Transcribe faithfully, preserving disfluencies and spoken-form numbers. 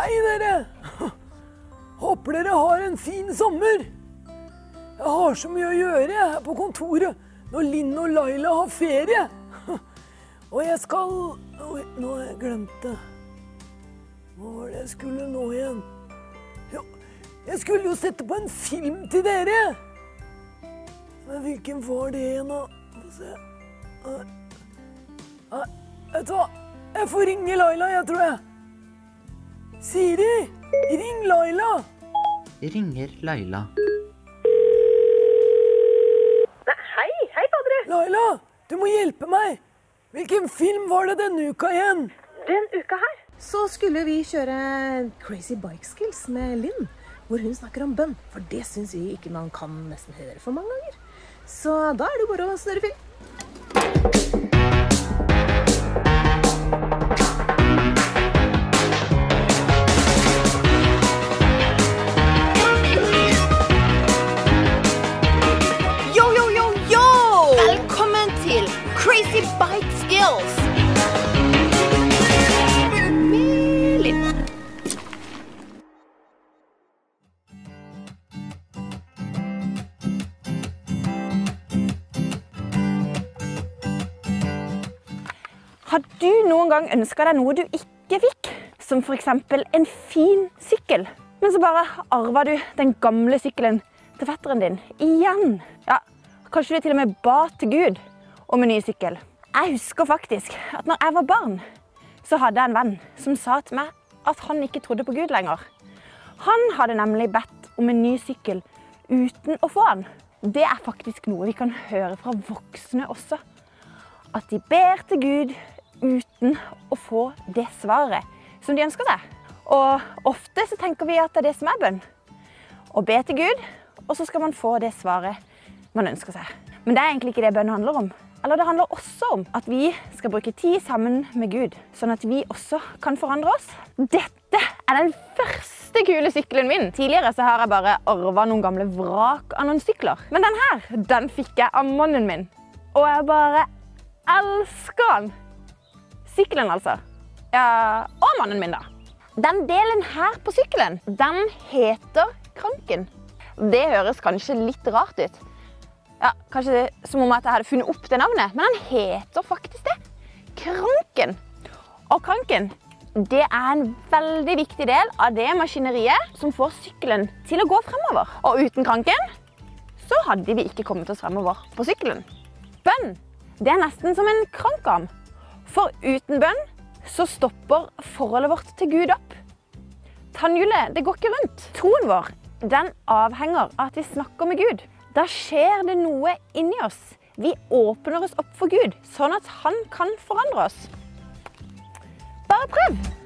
Hei dere! Håper dere har en fin sommer. Jeg har så mye å gjøre her på kontoret når Linn og Laila har ferie. Og jeg skal... Oi, nå har jeg glemt det. Hva var det jeg skulle nå igjen? Jo, jeg skulle jo sette på en film til dere. Men hvilken var det igjen da? Få se. Nei, vet du hva? Jeg får ringe Laila, jeg tror jeg. Siri, ring Laila. Ringer Laila. Hei, hei Padre. Laila, du må hjelpe meg. Hvilken film var det denne uka igjen? Den uka her? Så skulle vi kjøre Crazy Bike Skills med Linn, hvor hun snakker om bønn. For det synes vi ikke man kan nesten høre for mange ganger. Så da er det bare å snøre film. Crazy Bike Skills! Med Linn. Har du noen gang ønsket deg noe du ikke fikk? Som for eksempel en fin sykkel. Men så bare arvet du den gamle sykkelen til fetteren din igjen. Ja, kanskje du til og med ba til Gud om en ny sykkel. Jeg husker faktisk at når jeg var barn, så hadde jeg en venn som sa til meg at han ikke trodde på Gud lenger. Han hadde nemlig bedt om en ny sykkel uten å få den. Det er faktisk noe vi kan høre fra voksne også. At de ber til Gud uten å få det svaret som de ønsker seg. Og ofte så tenker vi at det er det som er bønn. Å be til Gud, og så skal man få det svaret man ønsker seg. Men det er egentlig ikke det bønn handler om. Eller det handler også om at vi skal bruke tid sammen med Gud, sånn at vi også kan forandre oss. Dette er den første kule sykkelen min. Tidligere så har jeg bare arvet noen gamle vrak av noen sykler. Men den her, den fikk jeg av mannen min. Og jeg bare elsker den. Sykkelen altså. Ja, og mannen min da. Den delen her på sykkelen, den heter kranken. Det høres kanskje litt rart ut. Ja, kanskje det som om at jeg hadde funnet opp det navnet, men den heter faktisk det. Kranken. Og kranken, det er en veldig viktig del av det maskineriet som får sykkelen til å gå fremover. Og uten kranken, så hadde vi ikke kommet oss fremover på sykkelen. Bønn, det er nesten som en krankarm. For uten bønn, så stopper forholdet vårt til Gud opp. Tannhjulet, det går ikke rundt. Troen vår, den avhenger av at vi snakker med Gud. Da skjer det noe inni oss. Vi åpner oss opp for Gud, sånn at han kan forandre oss. Bare prøv!